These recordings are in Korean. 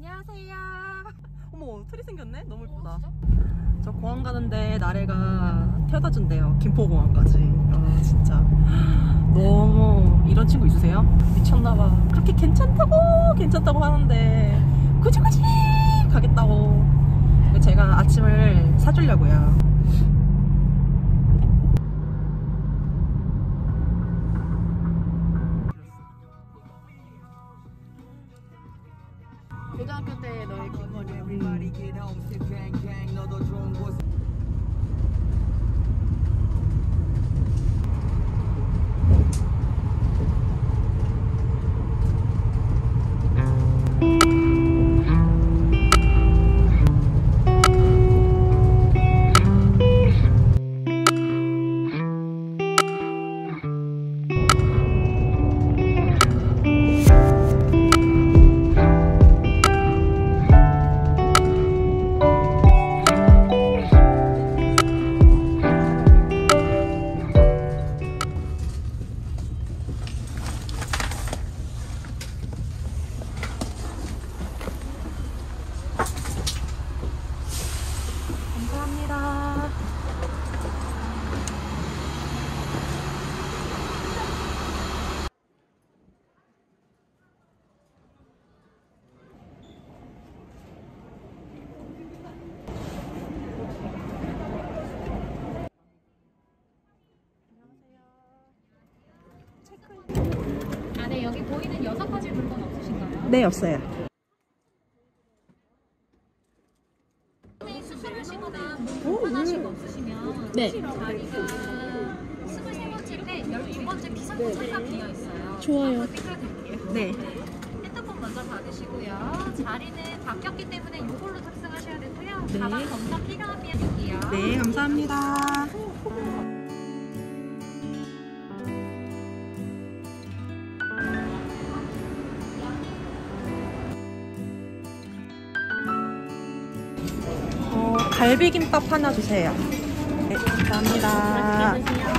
안녕하세요. 어머, 트리 생겼네? 너무 예쁘다. 진짜? 저 공항 가는데 나래가 태워다 준대요. 김포공항까지. 아, 진짜. 너무 이런 친구 있으세요? 미쳤나봐. 그렇게 괜찮다고 하는데 굳이 가겠다고. 제가 아침을 사주려고요. 고등학교 때 너의 긴머리. 감사합니다. 안에 여기 보이는 6가지 물건 없으신가요? 네, 없어요. 수술하시거나 불편하신 거 없으시면 네. 자리가 23번째인데 12번째 비상구조가 비어있어요. 좋아요. 띄워드릴게요. 네. 핸드폰 먼저 받으시고요. 자리는 바뀌었기 때문에 이걸로 탑승하셔야 되고요. 네. 가방 검사 필요하면 드릴게요. 네, 감사합니다. 갈비김밥 하나 주세요. 네, 감사합니다.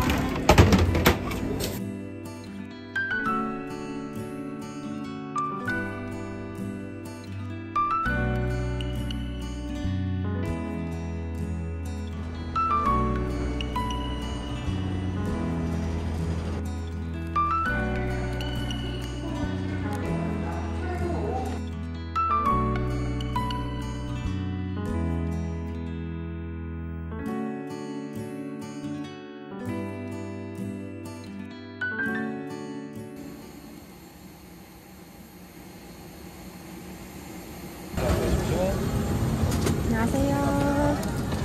안녕하세요.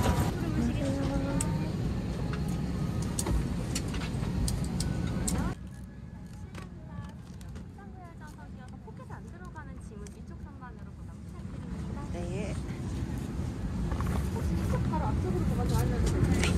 포켓에 안 들어가는 짐은 이쪽 선반으로 보다 부탁드립니다. 네. 바로 앞쪽으로 가서 알려주세요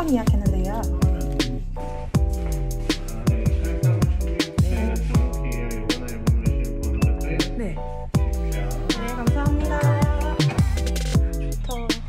처음 예약했는데요. 네. 네, 감사합니다. 좋다.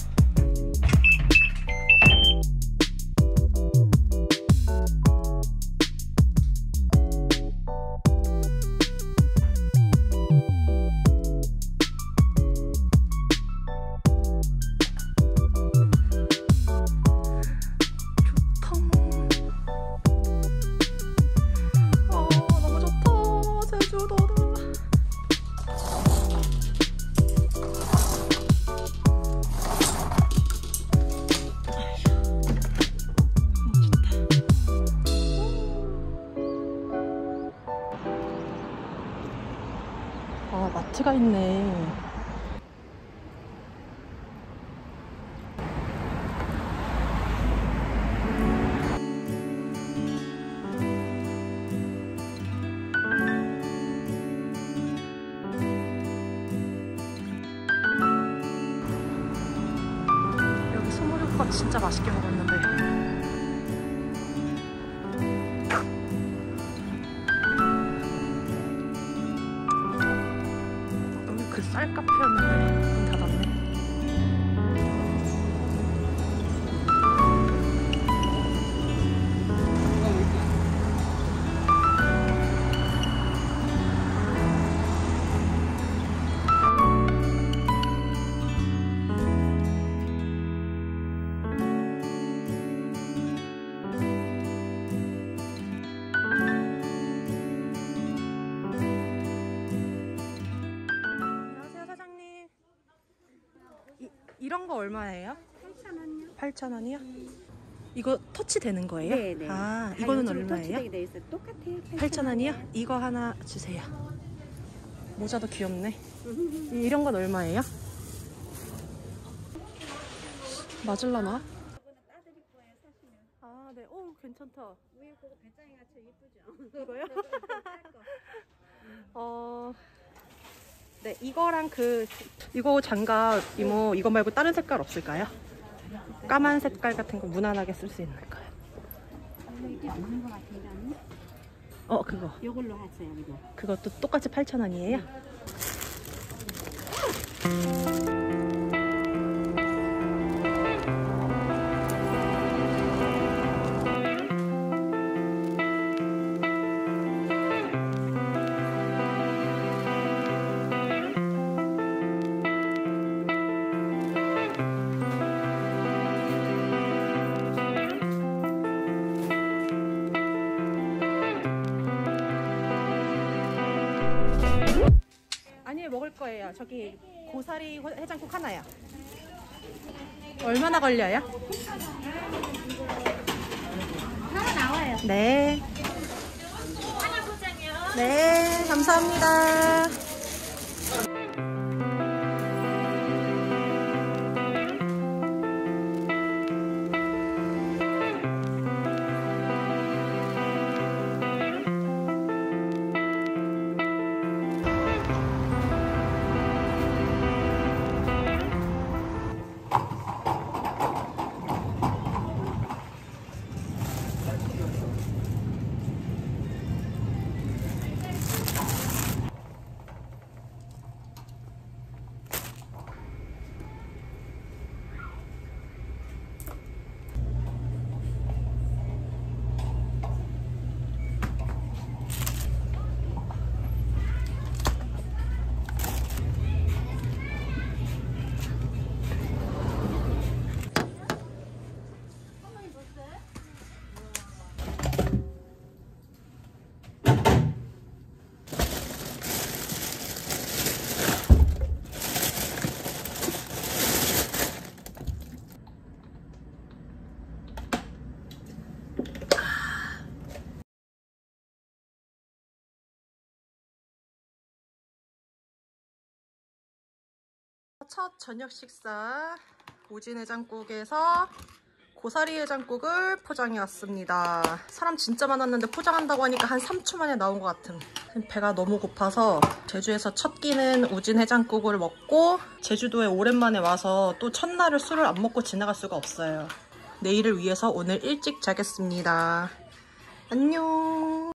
너무 좋다. 제주도다. 아, 마트가 있네. 여기 소머리국밥 진짜 맛있게 먹었는데. 여기 그 쌀 카페였는데 문 닫았네. 안녕하세요, 사장님. 이런 거 얼마예요? 8,000원요? 8,000원이요? 이거 터치 되는 거예요? 네네. 아, 이거는 얼마예요? 돼 있어요. 똑같아요. 8,000원이요? 이거 하나 주세요. 모자도 귀엽네. 이런 건 얼마예요? 맞을라나? 따드릴 거예요, 사시면. 아, 네. 오, 괜찮다. 위에 그거 배짱이 같이 이쁘죠? 이거요? 네, 이거랑 이거 장갑 이모 이거 말고 다른 색깔 없을까요? 까만 색깔 같은 거 무난하게 쓸 수 있는가요? 이게 없는 거 같은데 언니? 그거. 이걸로 하세요, 이거. 그것도 똑같이 8,000원이에요? 아니요, 먹을 거예요. 저기 고사리 해장국 하나요. 얼마나 걸려요? 하나 나와요. 네. 하나 포장이요. 네, 감사합니다. 첫 저녁 식사 오진 해장국에서 고사리 해장국을 포장해 왔습니다. 사람 진짜 많았는데 포장한다고 하니까 한 3초 만에 나온 것 같은. 배가 너무 고파서 제주에서 첫 끼는 우진 해장국을 먹고 제주도에 오랜만에 와서 또 첫날을 술을 안 먹고 지나갈 수가 없어요. 내일을 위해서 오늘 일찍 자겠습니다. 안녕.